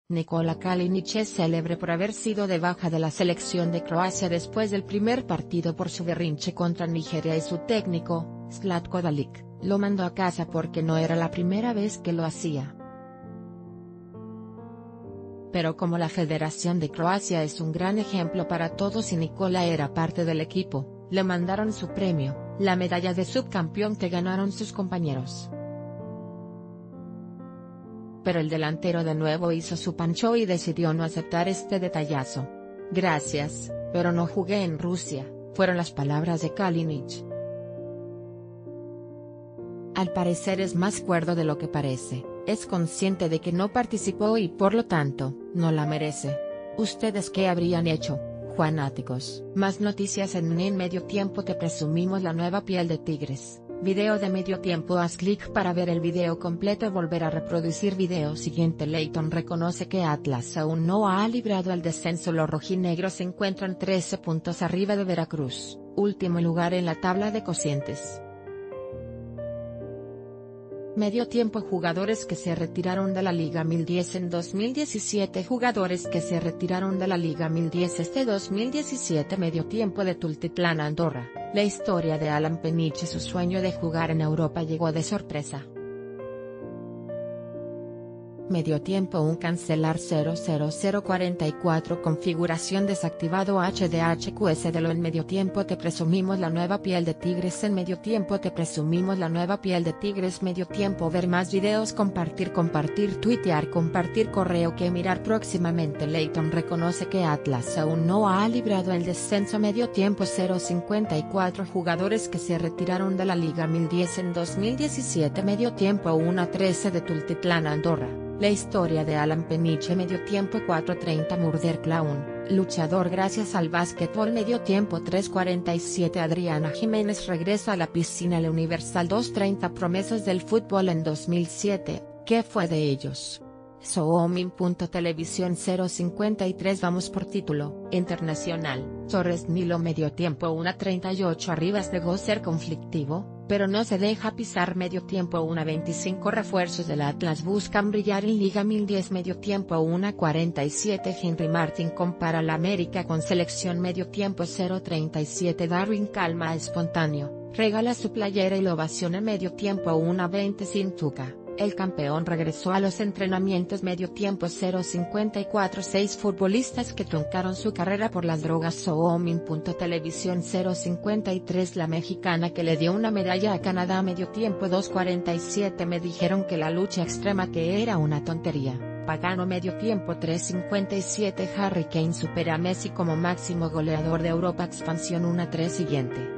Nikola Kalinic es célebre por haber sido de baja de la selección de Croacia después del primer partido por su berrinche contra Nigeria y su técnico, Zlatko Dalic, lo mandó a casa porque no era la primera vez que lo hacía. Pero como la Federación de Croacia es un gran ejemplo para todos y Nikola era parte del equipo, le mandaron su premio, la medalla de subcampeón que ganaron sus compañeros. Pero el delantero de nuevo hizo su pancho y decidió no aceptar este detallazo. Gracias, pero no jugué en Rusia, fueron las palabras de Kalinic. Al parecer es más cuerdo de lo que parece, es consciente de que no participó y por lo tanto, no la merece. ¿Ustedes qué habrían hecho, fanáticos? Más noticias en Medio Tiempo. Te presumimos la nueva piel de tigres. Video de Medio Tiempo. Haz clic para ver el video completo. Volver a reproducir video siguiente. Leyton reconoce que Atlas aún no ha librado el descenso. Los rojinegros se encuentran 13 puntos arriba de Veracruz, último lugar en la tabla de cocientes. Medio Tiempo. Jugadores que se retiraron de la Liga 1010 en 2017. Jugadores que se retiraron de la Liga 1010 este 2017. Medio Tiempo de Tultitlán, Andorra. La historia de Alan Peniche. Su sueño de jugar en Europa llegó de sorpresa. Medio Tiempo. Un cancelar 00044. Configuración desactivado HDHQSDLO. En Medio Tiempo te presumimos la nueva piel de tigres. En Medio Tiempo te presumimos la nueva piel de tigres. Medio Tiempo. Ver más videos. Compartir, tuitear, compartir correo que mirar próximamente. Leyton reconoce que Atlas aún no ha librado el descenso. Medio Tiempo. 054 jugadores que se retiraron de la Liga 1010 en 2017. Medio Tiempo. 1-13 de Tultitlán, Andorra. La historia de Alan Peniche. Medio Tiempo. 4:30 Murder Clown, luchador gracias al básquetbol. Medio Tiempo. 3:47 Adriana Jiménez regresa a la piscina. La Universal. 2:30 Promesas del fútbol en 2007, ¿qué fue de ellos? Soomin.televisión. 053 Vamos por título. Internacional. Torres Nilo. Medio Tiempo. 1:38 Arribas de ser conflictivo, pero no se deja pisar. Medio Tiempo. 1:25 Refuerzos del Atlas buscan brillar en Liga 1010. Medio Tiempo. 1:47 Henry Martin compara la América con selección. Medio Tiempo. 0:37 Darwin Calma espontáneo, regala su playera y lo ovaciona. Medio Tiempo. 1:20 Sintuca, el campeón regresó a los entrenamientos. Medio Tiempo. 0:54 6 futbolistas que truncaron su carrera por las drogas. Soomin.televisión. 0:53 La mexicana que le dio una medalla a Canadá. Medio Tiempo. 2:47 Me dijeron que la lucha extrema que era una tontería. Pagano. Medio Tiempo. 3:57 Harry Kane supera a Messi como máximo goleador de Europa. Expansión. 1:3 Siguiente.